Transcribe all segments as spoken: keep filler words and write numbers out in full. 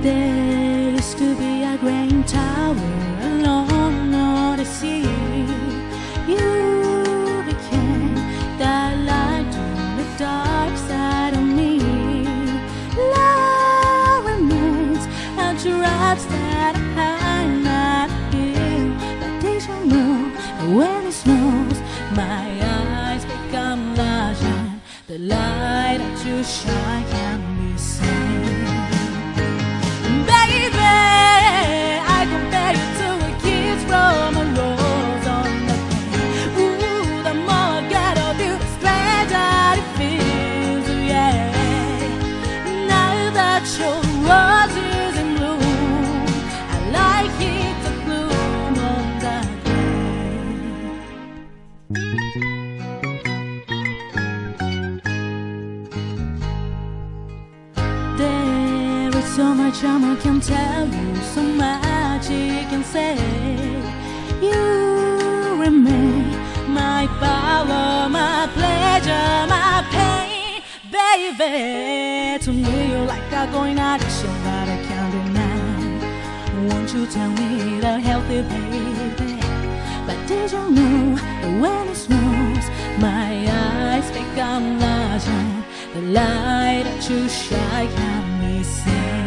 There used to be a great tower alone on the sea. You became the light on the dark side of me. Love remains a trap that I not feel. But did you know that when it snows, my eyes become larger? The light that you shine can be seen. From a rose on the pane. Ooh, the more I get of you, the stranger it feels, yeah. Now that your rose is in bloom, I like it to bloom on that day. There is so much I can tell you, so much he can say. You remain my power, my pleasure, my pain, baby. To me you're like a going addiction that I can't deny. Won't you tell me the healthy, baby? But did you know that when it snows, my eyes become larger? The light that you shine can be seen.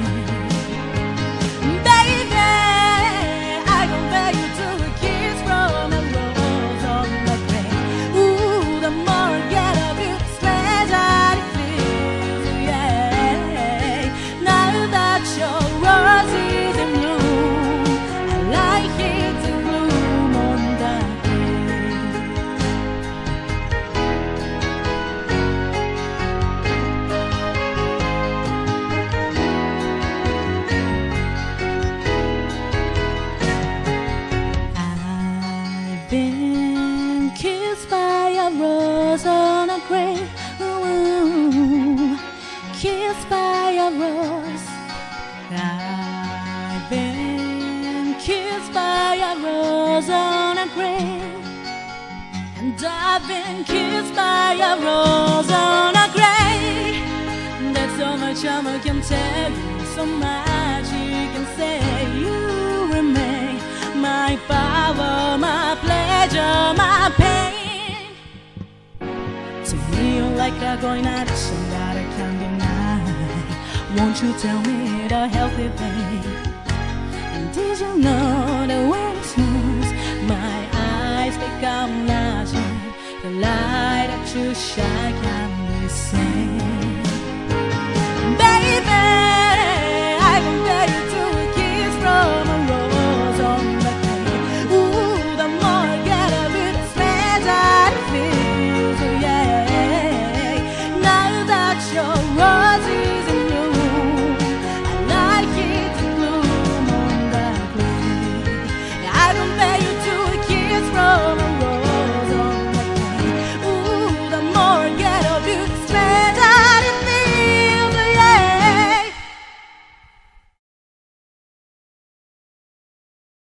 Been kissed by a rose on a grave. Ooh, kissed by a rose. I've been kissed by a rose on a grave. And I've been kissed by a rose on a grave. There's so much I can tell you, so much you can say. You remain my power, my pleasure, my pain. To me you're like a going addiction that I can't deny. Won't you tell me the healthy thing? And did you know that when it snows, my eyes become larger? The light that you shine